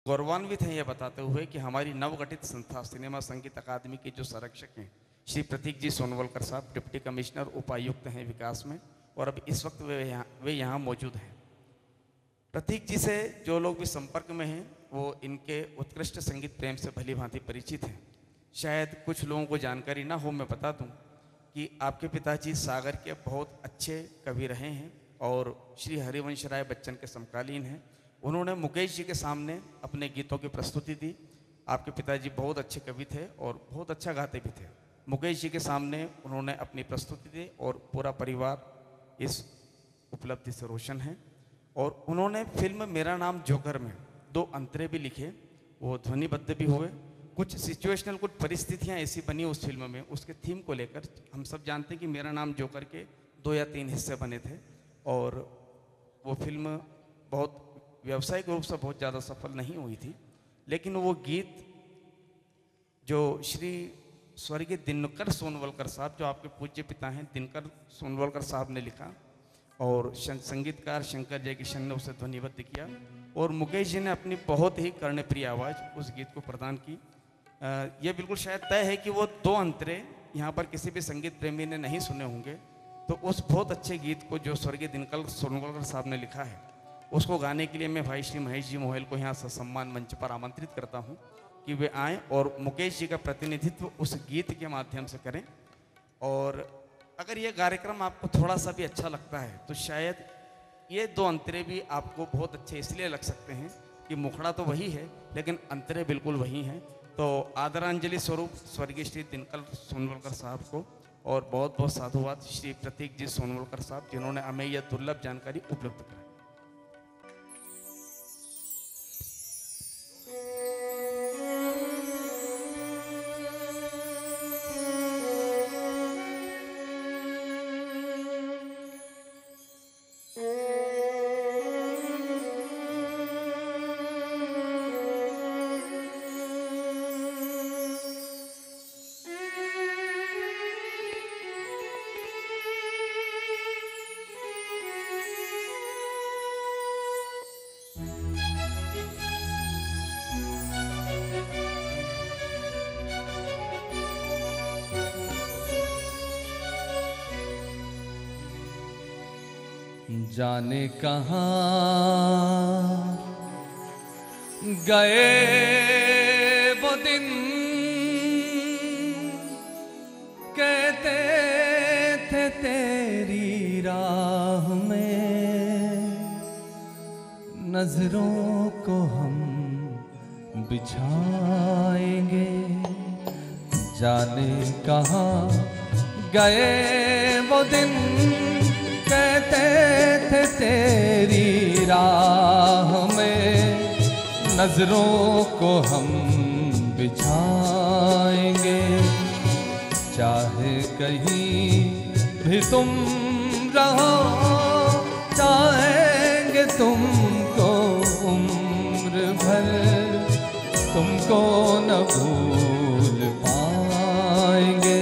गौरवान्वित हैं यह बताते हुए कि हमारी नवगठित संस्था सिनेमा संगीत अकादमी के जो संरक्षक हैं श्री प्रतीक जी सोनवलकर साहब डिप्टी कमिश्नर उपायुक्त हैं विकास में, और अब इस वक्त वे यहाँ मौजूद हैं। प्रतीक जी से जो लोग भी संपर्क में हैं वो इनके उत्कृष्ट संगीत प्रेम से भली भांति परिचित हैं। शायद कुछ लोगों को जानकारी ना हो, मैं बता दूं कि आपके पिताजी सागर के बहुत अच्छे कवि रहे हैं और श्री हरिवंश राय बच्चन के समकालीन हैं। उन्होंने मुकेश जी के सामने अपने गीतों की प्रस्तुति दी। आपके पिताजी बहुत अच्छे कवि थे और बहुत अच्छा गाते भी थे। मुकेश जी के सामने उन्होंने अपनी प्रस्तुति दी और पूरा परिवार इस उपलब्धि से रोशन है। और उन्होंने फिल्म मेरा नाम जोकर में 2 अंतरे भी लिखे, वो ध्वनिबद्ध भी हुए। कुछ सिचुएशनल कुछ परिस्थितियाँ ऐसी बनी उस फिल्म में, उसके थीम को लेकर। हम सब जानते हैं कि मेरा नाम जोकर के 2 या 3 हिस्से बने थे और वो फिल्म बहुत व्यावसायिक रूप से बहुत ज़्यादा सफल नहीं हुई थी, लेकिन वो गीत जो श्री स्वर्गीय दिनकर सोनवलकर साहब, जो आपके पूज्य पिता हैं दिनकर सोनवलकर साहब ने लिखा और संगीतकार शंकर जयकिशन ने उसे ध्वनिबद्ध किया और मुकेश जी ने अपनी बहुत ही कर्णप्रिय आवाज़ उस गीत को प्रदान की। ये बिल्कुल शायद तय है कि वो 2 अंतरे यहाँ पर किसी भी संगीत प्रेमी ने नहीं सुने होंगे। तो उस बहुत अच्छे गीत को जो स्वर्गीय दिनकर सोनवलकर साहब ने लिखा है, उसको गाने के लिए मैं भाई श्री महेश जी मोहल को यहाँ सम्मान मंच पर आमंत्रित करता हूँ कि वे आएँ और मुकेश जी का प्रतिनिधित्व उस गीत के माध्यम से करें। और अगर ये कार्यक्रम आपको थोड़ा सा भी अच्छा लगता है तो शायद ये 2 अंतरे भी आपको बहुत अच्छे इसलिए लग सकते हैं कि मुखड़ा तो वही है लेकिन अंतरे बिल्कुल वही हैं। तो आदरांजलि स्वरूप स्वर्गीय श्री दिनकर सोनवलकर साहब को और बहुत बहुत साधुवाद श्री प्रतीक जी सोनवलकर साहब, जिन्होंने हमें यह दुर्लभ जानकारी उपलब्ध कराई। जाने कहाँ गए वो दिन, कहते थे तेरी राह में नजरों को हम बिछाएंगे। जाने कहाँ गए वो दिन, कहते थे तेरी राह में नजरों को हम बिछाएंगे। चाहे कहीं भी तुम रहो, चाहेंगे तुमको उम्र भर, तुमको न भूल पाएंगे।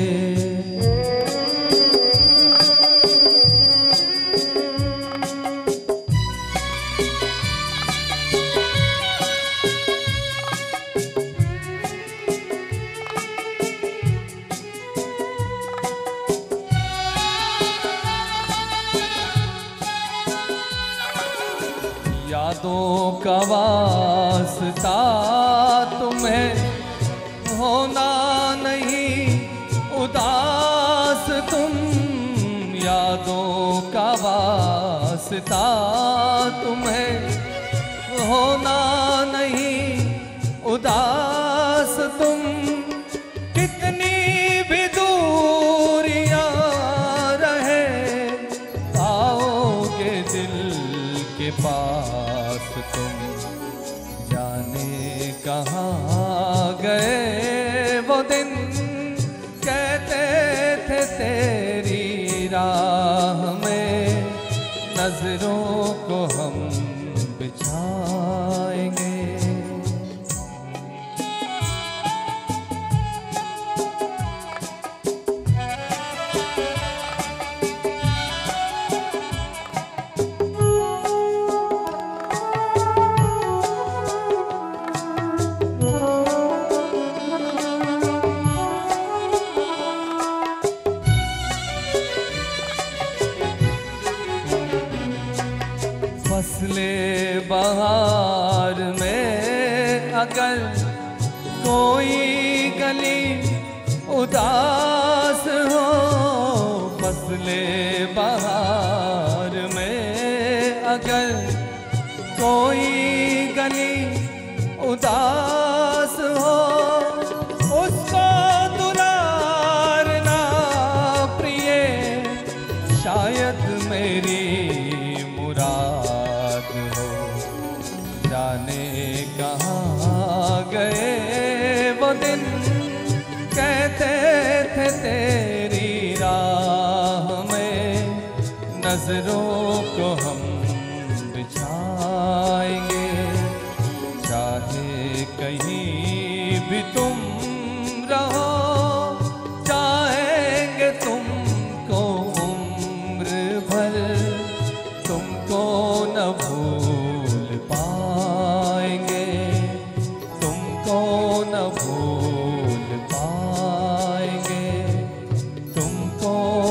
यादों का वास्ता तुम्हें होना नहीं उदास तुम, यादों का वास्ता तुम्हें होना नहीं उदास तुम। कितनी भी दूरियां रहे आओगे दिल के पास तुम। जाने कहाँ गए वो दिन, कहते थे तेरी राह में नजरों को हम बिछाएंगे। अगर कोई गली उदास हो, फसले बहार में अगर कोई गली उदास हो, उसको दुलारना प्रिय, शायद मेरी मुराद हो। जाने कहाँ गए वो दिन, कहते थे तेरी राह में नजरों को हम बिछाएंगे। चाहे कहीं भी तुम रहो, चाहेंगे तुमको उम्र भर, तुमको न भूल पाएंगे, तुमको न भूल पाएंगे, तुमको